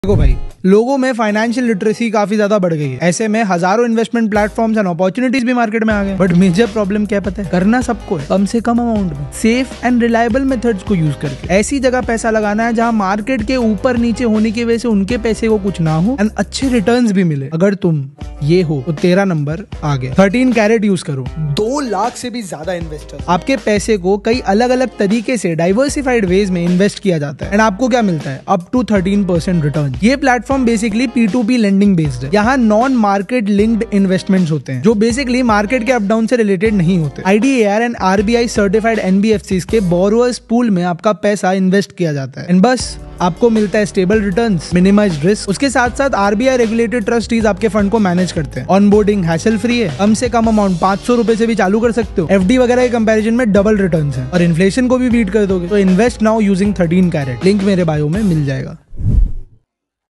देखो भाई, लोगों में फाइनेंशियल लिटरेसी काफी ज्यादा बढ़ गई है। ऐसे में हजारों इन्वेस्टमेंट प्लेटफॉर्म्स एंड अपॉर्चुनिटीज भी मार्केट में आ गए। बट मेजर प्रॉब्लम क्या पता है? करना सबको है, कम से कम अमाउंट में, सेफ एंड रिलायबल मेथड्स को यूज करके। ऐसी जगह पैसा लगाना है जहां मार्केट के ऊपर नीचे होने की वजह से उनके पैसे को कुछ ना हो एंड अच्छे रिटर्न्स भी मिले। अगर तुम ये हो तो तेरा नंबर आ गया। 13 कैरेट यूज करो। 2 लाख से भी ज्यादा इन्वेस्टर्स। आपके पैसे को कई अलग अलग तरीके से डाइवर्सिफाइड वेज में इन्वेस्ट किया जाता है एंड आपको क्या मिलता है? Up to 13% return. ये platform basically P2P lending based है। यहाँ नॉन मार्केट लिंक्ड इन्वेस्टमेंट्स होते हैं जो बेसिकली मार्केट के अप डाउन से रिलेटेड नहीं होते। IDAR and RBI certified NBFCs के बोरोअर्स पूल में आपका पैसा इन्वेस्ट किया जाता है एंड बस आपको मिलता है स्टेबल रिटर्न्स, मिनिमाइज्ड रिस्क। उसके साथ साथ RBI रेगुलेटेड ट्रस्टीज आपके फंड को मैनेज करते हैं। ऑनबोर्डिंग हैसल फ्री है। कम से कम अमाउंट 500 रुपए से भी चालू कर सकते हो। FD वगैरह के कंपैरिजन में डबल रिटर्न्स हैं और इन्फ्लेशन को भी बीट कर दोगे। तो invest now using 13 carat. Link मेरे बायो में मिल जाएगा।